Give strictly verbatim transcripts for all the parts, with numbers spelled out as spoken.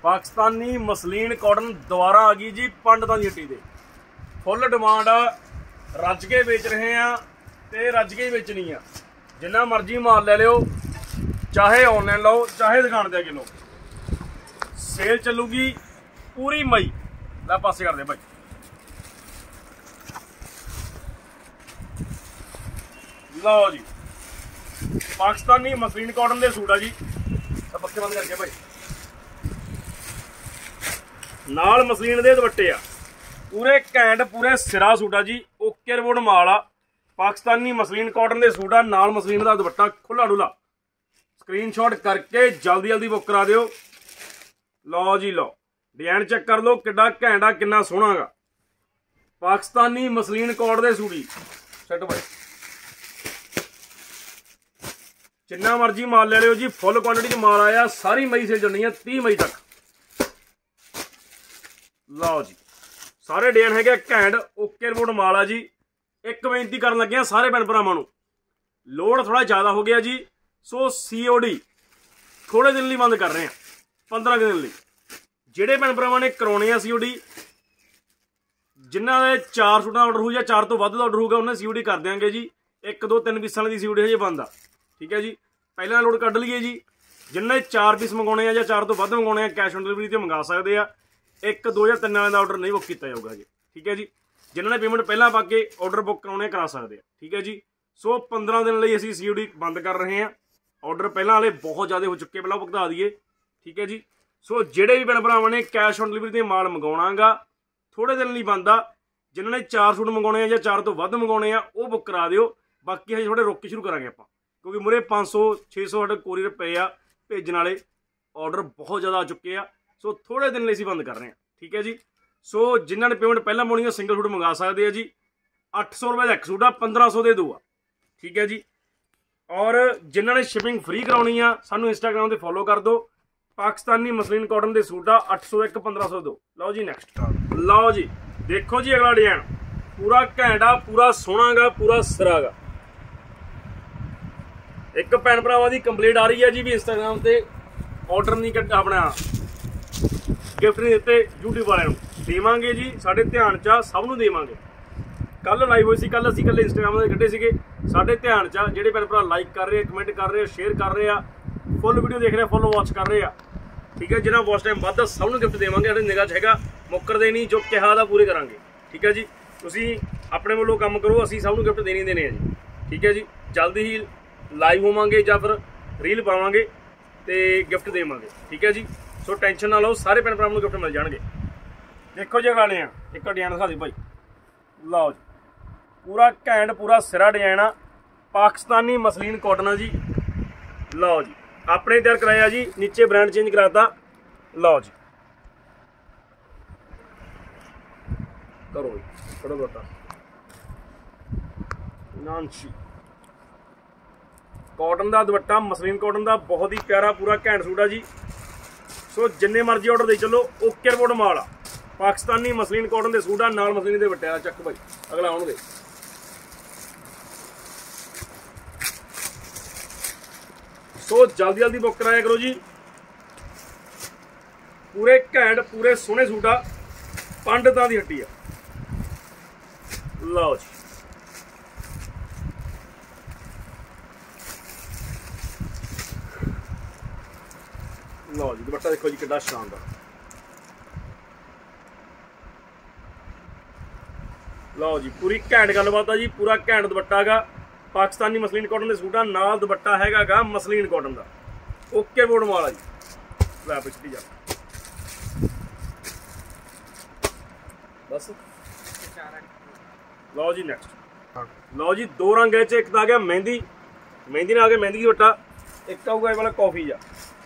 Pakistani muslin cotton दोबारा आ गई जी पंडितां दी हट्टी ते। फुल डिमांड आ, रज के बेच रहे हैं ते रज के ही बेचनी आ। जिन्ना मर्जी माल ले लियो, चाहे ऑनलाइन लो चाहे दुकान ते आके लो। सेल चलूगी पूरी मई। लै पासे कर दे भाई। लो जी पाकिस्तानी मसलीन कॉटन के सूट आ जी। पक्के बंद करके भाई। नाल मसलीन दे दुपट्टे आ, पूरे घैंट पूरे सिरा सूट आ जी। ओके रिपोर्ट माल आ, पाकिस्तानी मसलीन कॉटन के सूट आ, नाल मसलीन का दुपट्टा खुला डुला। स्क्रीनशॉट करके जल्दी जल्दी बुक करा दियो। लो जी लो, डिजाइन चेक कर लो किड्डा घैंट आ, किन्ना सोहना गा। पाकिस्तानी मसलीन कॉटन के सूट ही सेट भाई। जिन्ना मर्जी माल ले लियो जी, फुल क्वांटिटी च माल आया। सारी मई सेल चलनी है तीस मई तक। लो जी सारे डिजाइन है घैंट ओके रिपोर्ट माल आ जी। एक बेनती कर लगे सारे भैन भरावां नूं, लोड थोड़ा ज़्यादा हो गया जी, सो सी ओ डी थोड़े दिन लिए बंद कर रहे हैं, पंद्रह दिन लिए। ਜਿਹੜੇ ਭੈਣ ਭਰਾਵਾਂ ने करवाने आ सी ओ डी, जिन्हों के चार सूटा ऑर्डर हो या चार तो ਵੱਧ ऑर्डर होगा उन्हें सी ओ डी कर देंगे जी। एक दो तीन पीसा की सी ओ डी हजे बंद आ, ठीक है जी। पहला लोड कढ़ लीए जी। जिन्हें चार पीस मंगाने या चार तो ਵੱਧ मंगाने कैश ऑन डिलीवरी से मंगा सकते हैं। एक दो या तीन वाले का ऑर्डर नहीं बुक किया जाऊगा जी, ठीक है जी। जिन्होंने पेमेंट पहला पा के ऑर्डर बुक कराने करा सकते हैं, ठीक है जी। सो पंद्रह दिन लिए असी सी ओ डी बंद कर रहे हैं। ऑर्डर पहला वाले बहुत ज़्यादा हो चुके, पहला भुगता दिए, ठीक है जी। सो जेडे भी भैन भरावां ने कैश ऑन डिलीवरी से माल मंगाउणा गा, थोड़े दिन लिए बंद आ। जिन्होंने चार सूट मंगाने या चार तो ਵੱਧ मंगाने वो बुक करा दिओ। बाकी हजे थोड़े रोक के शुरू करांगे आपां, क्योंकि मुरे पाँच सौ छे सौ साढ़े कोरियर पे आ भेजने वाले। ऑर्डर बहुत ज़्यादा आ चुके हैं, सो थोड़े दिन लिए असीं बंद कर रहे हैं, ठीक है जी। सो जिन्होंने पेमेंट पहला पाउणी है सिंगल सूट मंगा सकते हैं जी। अठ सौ रुपये का एक सूट आ, पंद्रह सौ दे दो आ, ठीक है जी। और जिन्होंने शिपिंग फ्री करानी आ सानू इंस्टाग्राम से फॉलो कर दो। पाकिस्तानी मसलीन कॉटन के सूट आ अठ सौ एक पंद्रह सौ दो। लो जी नेक्स्ट। लो जी देखो जी अगला डिजाइन पूरा घैंट आ, पूरा सोहना गा, पूरा सिरा गा। एक भैन भरावां दी कंप्लेंट आ रही है जी भी इंस्टाग्राम से ऑर्डर नहीं कट अपना गिफ्ट नहीं दिते यूट्यूब वाले देवांगे जी। साढ़े ध्यान च सब नूं देवांगे। कल लाइव हुई सी, कल असीं कल्ले इंस्टाग्राम से कड्ढे सीगे। साढ़े ध्यान च जिहड़े भैन भरा लाइक कर रहे हैं, कमेंट कर रहे हैं, शेयर कर रहे हैं, फुल वीडियो देख रहे हैं, फुल वॉच कर रहे हैं, ठीक है। जिन्हें वॉच टाइम वध सब नूं गिफ्ट देवांगे। साडी निगाह च हैगा, मुक्करदे नहीं, जो कहा दा पूरे करांगे, ठीक है जी। तुसीं अपने वालों काम करो, असीं सब नूं गिफ्ट देने देने हैं जी, ठीक है जी। जल्दी ही लाइव होवांगे या फिर रील पावांगे तो गिफ्ट देवांगे, ठीक है जी। सो टेंशन ना लो, सारे भैन भरावां नूं गिफ्ट मिल जाएंगे। देखो जी अगला डिजाइन, एक डिजाइन दिखा दी भाई। लो जी पूरा घैंट पूरा सिरा डिजाइन आ, पाकिस्तानी मसलीन कॉटन आ जी। लो जी अपने तैयार कराया जी, नीचे ब्रांड चेंज कराता। लो जी करो जी थोड़ा बहुत नानशी कॉटन का दुपट्टा, मसलीन कॉटन का बहुत ही प्यारा पूरा घैंट सूट आ जी। सो जिन्ने मर्जी ऑर्डर दे चलो, ओके रिपोर्ट माल आ। पाकिस्तानी मसलीन कॉटन के सूट आ, नाल मसलीन के दुपट्टे आ। चक भाई अगला आउणगे। सो जल्दी जल्दी बुक कराया करो जी। पूरे घैंट पूरे सोहने सूट आ, पंडितां दी हट्टी आ। लो जी लो जी दुपट्टा देखो जी कितना शानदार। लो जी पूरी घैंट गलबात आ जी, पूरा घैंट दुपट्टा गा। पाकिस्तानी मसलीन कॉटन के सूट आ, नाल दुपट्टा हैगा गा मसलीन कॉटन का, ओके बोर्ड माल आ जी। लै पिछली जा बस। लो जी नेक्स्ट। लो जी दो रंग है, एक आ गया मेहंदी, मेहंदी ने आ गया मेहंदी दुपट्टा, एक आऊगा ये वाला कॉफी जा।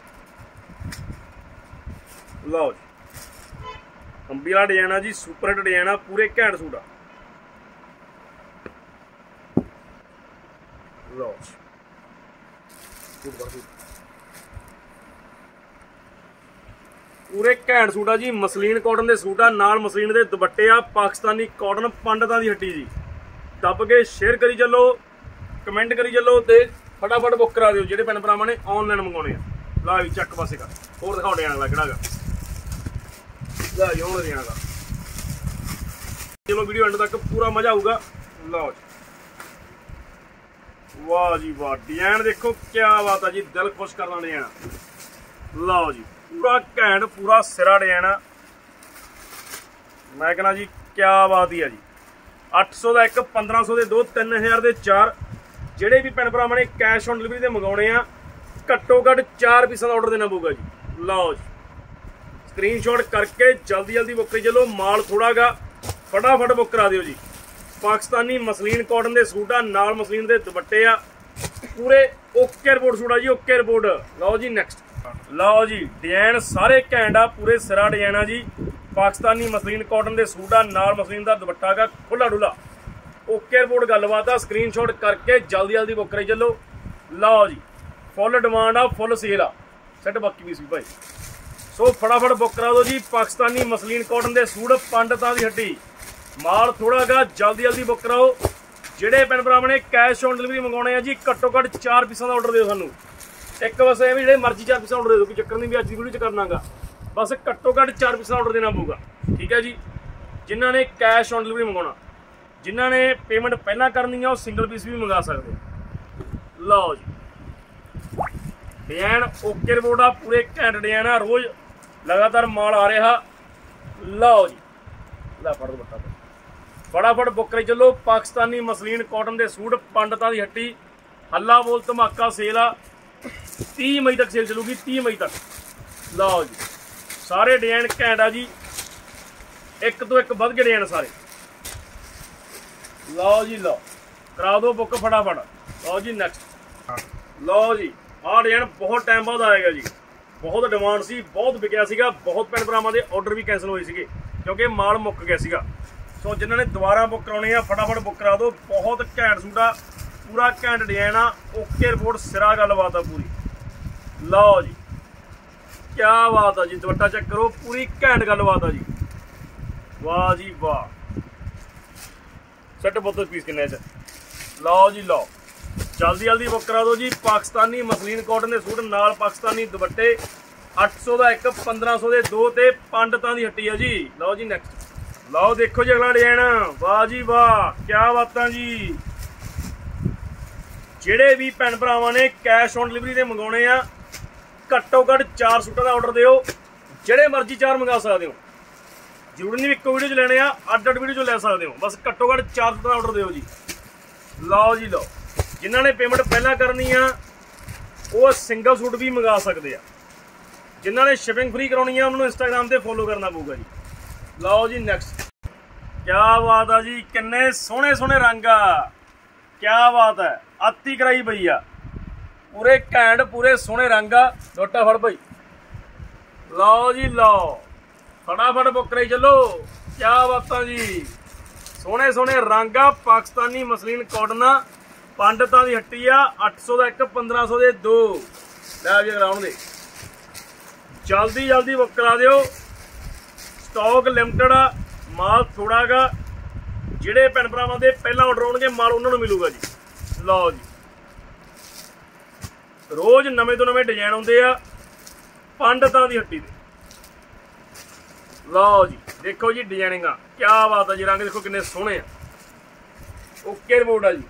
लो जी अंबी वाला डिजाइन आ जी, सुपर हिट डिजाइन आ, पूरे घैंट सूट आ। लो पूरे घैंट सूट आ जी, मसलीन कॉटन के सूट आ, नाल मसलीन के दुपट्टे आ। पाकिस्तानी कॉटन पंडितां दी हट्टी जी। दब के शेयर करी चलो, कमेंट करी चलो ते फटाफट बुक करा दिओ जिहड़े भैन भरावां ने ऑनलाइन मंगाने आ। ला भी चक पासे कर होर दिखाओ डिजाइन अगला किहड़ा गा। ਲੈ ਜੀ ਹੁਣ ਦੇਣਾ ਗਾ। चलो वीडियो एंड तक पूरा मजा आऊगा। लो जी, वाह जी वाह, डिजाइन देखो क्या बात है जी, दिल खुश करना डिजाइन। लो जी पूरा घैंट पूरा सिरा डिजाइन है, मैं कहना जी क्या बात ही है जी। अठ सौ का एक, पंद्रह सौ के दो, तीन हज़ार के चार। ਜਿਹੜੇ भी भैन भरावां ने कैश ऑन डिलीवरी से मंगाने आ, घट्टो घट्ट चार पीसा का ऑर्डर देना पऊगा जी। लो जी स्क्रीनशॉट करके जल्दी जल्दी बुक करी चलो, माल थोड़ा गा फटाफट बुक करा दिओ जी। पाकिस्तानी मसलीन कॉटन के सूट आ, नाल मसलीन के दुपट्टे आ, पूरे ओके रिपोर्ट सूट आ जी, ओके रिपोर्ट। लो जी नेक्स्ट, लो जी डिजाइन सारे घैंट आ, पूरे सिरा डिजाइन आ जी। पाकिस्तानी मसलीन कॉटन के सूट आ, नाल मसलीन का दुपट्टा गा खुला डुला, ओके रिपोर्ट गलबात आ। स्क्रीनशॉट करके जल्दी जल्दी बुक करी चलो। लो जी फुल डिमांड आ, फुल सेल आ, सेट बाकी पीस भी भाई, सो फटाफट बुक करा दो जी। पाकिस्तानी मसलीन कॉटन के सूट पंडितां दी हड्डी, माल थोड़ा गा, जल्दी जल्दी बुक कराओ। ਜਿਹੜੇ ਭੈਣ ਭਰਾਵਾਂ ਨੇ कैश ऑन डिलीवरी मंगाने ਆ जी, घट्टो घट्ट चार पीसा का ऑर्डर दिओ सानू। एक बस ਇਹ ਵੀ ਜਿਹੜੇ मर्जी चार पीसा ऑर्डर दे दो, कोई चक्कर नहीं भी अज की वीडियो च करनागा, बस घट्टो घट्ट चार पीसा ऑर्डर देना पऊगा, ठीक है जी। जिन्हों ने कैश ऑन डिलीवरी मंगाना, जिन्हों ने पेमेंट पहला करनी है, वो सिंगल पीस भी मंगा सकते। लो जी डिजाइन ओके रिपोर्ट आ, पूरे घैंट डिजाइन आ, रोज़ लगातार माल आ रहा। लो जी ला फड़ दो बट्टा, फटाफट बुक करी चलो। पाकिस्तानी मसलीन कॉटन के सूट पंडितां दी हट्टी, हल्ला बोल धमाका सेल आ, तीह मई तक सेल चलूगी, तीह मई तक। लो जी सारे डिजाइन घैंट आ जी, एक तो एक वध के डिजाइन सारे। लो जी लो करा दो बुक फटाफट। लो जी नेक्स्ट, लो जी आ डिजाइन बहुत टाइम बाद आएगा जी, बहुत डिमांड सी, बहुत विकिया सीगा, बहुत भैन भरावां दे ऑर्डर भी कैंसल होए सीगे क्योंकि माल मुक गया सीगा। सो जिन्होंने दोबारा बुक कराने आ फटाफट बुक करा दो। बहुत घैंट सूट आ, पूरा घैंट डिजाइन आ, ओके रिपोर्ट सिरा गलबात आ पूरी। लो जी क्या बात है जी, दुपट्टा चेक करो, पूरी घैंट गलबात आ जी, वाह जी वाह। सेट बोतल पीस किन्ने च। लो जी लो जल्दी जल्दी बुक करा दो जी। पाकिस्तानी मसलीन कॉटन के सूट नाल पाकिस्तानी दुपट्टे, अठ सौ का एक, पंद्रह सौ के दो, ते पंडितां दी हट्टी है जी। लो जी नेक्स्ट, लो देखो जी अगला डिजाइन, वाह जी वाह क्या बात जी। ਜਿਹੜੇ भी भैन भरावां ने कैश ऑन डिलीवरी से मंगाने आ, घट्टो घट्ट चार सूटों का ऑर्डर दिओ, ਜਿਹੜੇ मर्जी चार मंगा सकते हो, जरूरी नहीं एक वीडियो च लेने आ, अड्ड अड्ड वीडियो च ले सकते हो, बस घट्टो घट्ट चार सूटों का ऑर्डर दिओ जी। लो जी लो जिन्होंने पेमेंट पहला करनी आ, वो सिंगल सूट भी मंगा सकते हैं, जिन्होंने शिपिंग फ्री करानी है उन्होंने इंस्टाग्राम से फॉलो करना पऊगा जी। लो जी नेक्स्ट, क्या बात है जी, किन्ने सोहने सोहने रंग आ, क्या बात है, आती कराई पई आ, पूरे घैंट पूरे सोहने रंग आ। दुपट्टा फड़ भाई। लो जी लो फटाफट बुक कराई चलो, क्या बात है जी, सोहने सोहने रंग आ, पाकिस्तानी मसलीन कॉटन आ, पंडितां दी हट्टी आ, अठ सौ का एक, पंद्रह सौ के दो। लै जी अगला दे, जल्दी जल्दी बुक करा दिओ, स्टॉक लिमिटेड आ, माल थोड़ा गा, ਜਿਹੜੇ ਭੈਣ ਭਰਾਵਾਂ ਦੇ ਪਹਿਲਾਂ ਆਰਡਰ ਆਉਣਗੇ ਮਾਲ ਉਹਨਾਂ ਨੂੰ ਮਿਲੂਗਾ ਜੀ। ਲਓ ਜੀ ਰੋਜ਼ ਨਵੇਂ ਤੋਂ ਨਵੇਂ ਡਿਜ਼ਾਈਨ ਆਉਂਦੇ ਆ ਪੰਡਤਾਂ ਦੀ ਹੱਟੀ ਤੇ। ਲਓ ਜੀ ਦੇਖੋ ਜੀ ਡਿਜ਼ਾਈਨਿੰਗ ਆ, ਕੀ ਬਾਤ ਆ ਜੀ, ਰੰਗ ਦੇਖੋ ਕਿੰਨੇ ਸੋਹਣੇ ਆ, ਓਕੇ ਰਿਪੋਰਟ ਆ ਜੀ।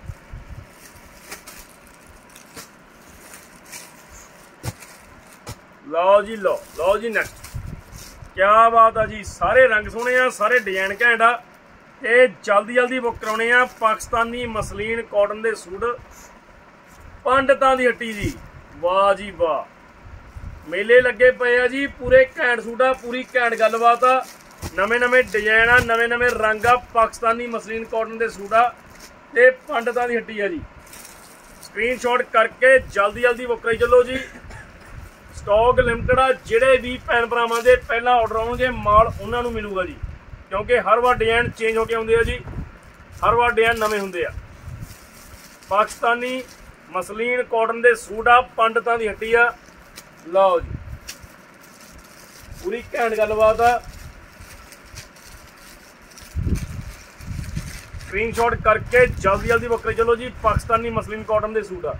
ਲਓ ਜੀ ਲਓ ਲਓ ਜੀ ਨੈਕਸਟ, क्या बात है जी, सारे रंग सोहने आ, सारे डिजाइन घैंट आ, ते जल्दी जल्दी बुक कराने आ। पाकिस्तानी मसलीन कॉटन के सूट पंडितां दी हट्टी जी, वाह जी वाह। मेले लगे पे आ जी, पूरे घैंट सूट आ, पूरी घैंट गलबात आ, नवे नवे डिजाइन आ, नवे नवे रंग आ, पाकिस्तानी मसलीन कॉटन के सूट आ, ते पंडितां दी हट्टी आ जी। स्क्रीनशॉट करके जल्दी जल्दी बुक कराई चलो जी, स्टॉक लिमिटेड आ, ਜਿਹੜੇ भी भैन भरावां दे पहला ऑर्डर आउणगे माल उन्हां नूं मिलूगा जी, क्योंकि हर बार डिजाइन चेंज होके आउंदे आ जी, हर बार डिजाइन नवे हुंदे आ। पाकिस्तानी मसलीन कॉटन के सूट आ, पंडितां दी हट्टी आ। लो जी पूरी घैंट गलबात आ, स्क्रीनशॉट करके जल्दी जल्दी बुक करी चलो जी। पाकिस्तानी मसलीन कॉटन के सूट आ।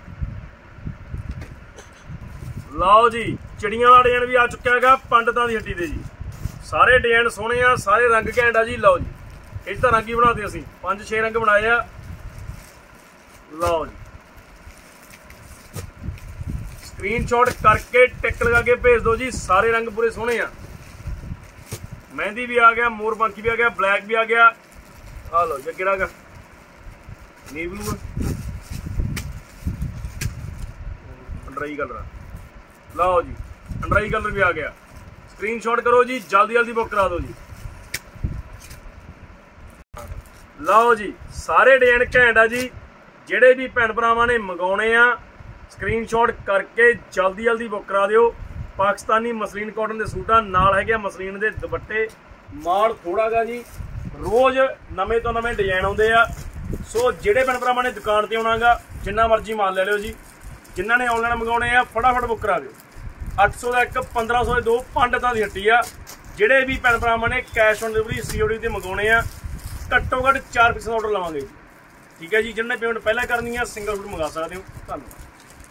लो जी चिड़ियां वाला डिजाइन भी आ चुका है पंडितां दी हट्टी ते जी, सारे डिजाइन सोहने आ, सारे रंग घैंट आ जी। लो जी इस तो रंग ही बनाते असीं पांच छे रंग बनाए आ। लो जी स्क्रीनशॉट करके टिक लगा के भेज दो जी। सारे रंग पूरे सोहने आ। मेहंदी भी आ गया, मोरपंखी भी आ गया, ब्लैक भी आ गया। आ लो जी किहड़ा गा नी ब्लू अंडराई कलर। लो जी अंडराई कलर भी आ गया। स्क्रीनशॉट करो जी, जल्दी जल्दी बुक करा दो जी। लो जी सारे डिजाइन घैंट आ जी। ਜਿਹੜੇ भी भैन भरावां ने मंगाने आ स्क्रीनशॉट करके जल्दी जल्दी बुक करा दिओ। पाकिस्तानी मसलीन कॉटन के सूट आ, नाल है मसलीन के दुपट्टे। माल थोड़ा गा जी, रोज़ नवे तो नवे डिजाइन आउंदे आ। सो ਜਿਹੜੇ भैन भरावां ने दुकान ते आउणा गा जिन्ना मर्जी माल ले लिओ जी। जिन्हां ने ऑनलाइन मंगाने आ फटाफट बुक करा दिओ। अठ सौ का एक, पंद्रह सौ के दो, पंडितां दी हट्टी आ। ਜਿਹੜੇ भी भैन भरावां ने कैश ऑन डिलीवरी सीओडी ते मंगाने आ घट्टो घट्ट चार पीस ऑर्डर लवांगे जी। ठीक है जी, जिन्हें पेमेंट पहले करनी है सिंगल सूट मंगा सकते हो। धन्यवाद।